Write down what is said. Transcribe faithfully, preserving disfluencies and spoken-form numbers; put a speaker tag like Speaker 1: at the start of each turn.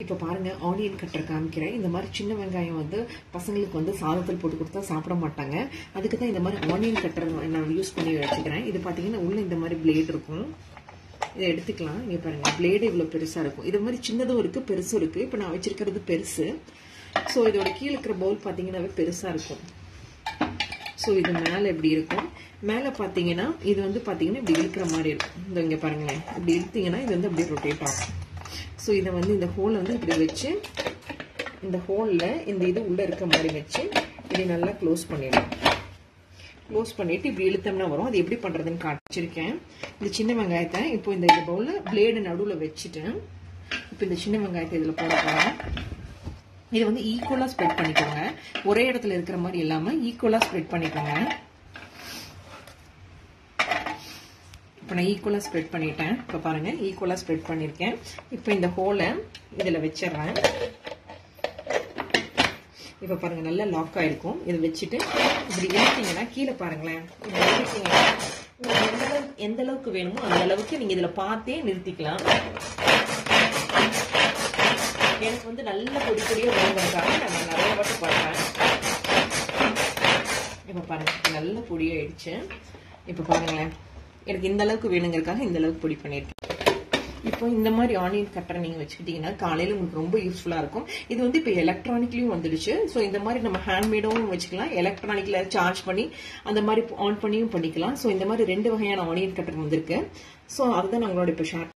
Speaker 1: இப்போ பாருங்க onion cutter காமிக்கிறேன். இந்த மாதிரி சின்ன வெங்காயம் வந்து பசங்களுக்கு வந்து சாதத்தில் போட்டு கொடுத்தா சாப்பிட மாட்டாங்க. அதுக்கு தான் இந்த மாதிரி ஆனியன் கட்டர் நான் யூஸ் பண்ணி வச்சுக்கிறேன். இது பார்த்தீங்கன்னா உள்ள இந்த மாதிரி பிளேட் இருக்கும். இதை எடுத்துக்கலாம். இங்கே பாருங்க பிளேடு இவ்வளோ பெருசாக இருக்கும். இது மாதிரி சின்னதும் இருக்கு பெருசும் இருக்கு. இப்போ நான் வச்சிருக்கிறது பெருசு. ஸோ இதோட கீழே இருக்கிற பவுல் பார்த்தீங்கன்னாவே பெருசாக இருக்கும். ஸோ இது மேலே எப்படி இருக்கும், மேலே பார்த்தீங்கன்னா இது வந்து பார்த்தீங்கன்னா இப்படி இழுக்கிற மாதிரி இருக்கும். இந்த இங்கே பாருங்களேன், இப்படி இழுத்தீங்கன்னா இது வந்து அப்படியே ரொட்டேட் ஆகும். ஸோ இதை வந்து இந்த ஹோலை வந்து இப்படி வச்சு இந்த ஹோலில் இந்த இது உள்ளே இருக்க மாதிரி வச்சு இப்படி நல்லா க்ளோஸ் பண்ணிடலாம். க்ளோஸ் பண்ணிவிட்டு இப்படி இழுத்தோம்னா வரும். அது எப்படி பண்ணுறதுன்னு காமிச்சிருக்கேன். இந்த சின்ன வெங்காயத்தை இப்போ இந்த இது பவுலில் பிளேடு நடுவில் வச்சுட்டேன். இப்போ இந்த சின்ன வெங்காயத்தை இதில் போட போகிறேன். இதை வந்து ஈக்குவலாக ஸ்ப்ரெட் பண்ணிக்கோங்க. ஒரே இடத்துல இருக்கிற மாதிரி இல்லாமல் ஈக்குவலாக ஸ்ப்ரெட் பண்ணிக்கோங்க. இப்போ நான் ஈக்குவலாக ஸ்ப்ரெட் பண்ணிட்டேன். இப்போ பாருங்கள் ஈக்குவலாக ஸ்ப்ரெட் பண்ணியிருக்கேன். இப்போ இந்த ஹோலை இதில் வச்சிடுறேன். இப்போ பாருங்கள் நல்லா லாக் ஆகிருக்கும். இதை வச்சுட்டு இப்படி இழுத்தீங்கன்னா கீழே பாருங்களேன், இப்படி இழுத்தீங்கன்னா உங்களுக்கு எந்த அளவுக்கு எந்த அளவுக்கு வேணுமோ அந்த அளவுக்கு நீங்கள் இதில் பார்த்தே நிறுத்திக்கலாம். எனக்கு வந்து நல்ல பொடி பொடியாக வேணுங்கிறதுக்காக நான் நிறைய வாட்டி பண்ணுறேன். இப்போ பாருங்கள் நல்ல பொடியாயிடுச்சு. இப்போ பாருங்களேன், எனக்கு இந்த அளவுக்கு வேணுங்கிறதுக்காக இந்த அளவுக்கு பொடி பண்ணியிருக்கேன். இப்போ இந்த மாதிரி ஆனியன் கட்டரை நீங்கள் வச்சுக்கிட்டீங்கன்னா காலையில் உங்களுக்கு ரொம்ப யூஸ்ஃபுல்லாக இருக்கும். இது வந்து இப்போ எலக்ட்ரானிக்லையும் வந்துடுச்சு. ஸோ இந்த மாதிரி நம்ம ஹேண்ட்மேடும் வச்சுக்கலாம், எலக்ட்ரானிக்கில் சார்ஜ் பண்ணி அந்த மாதிரி ஆன் பண்ணியும் பண்ணிக்கலாம். ஸோ இந்த மாதிரி ரெண்டு வகையான ஆனியன் கட்டர் வந்திருக்கு. ஸோ அதுதான் நான் உங்களோட இப்போ ஷேர்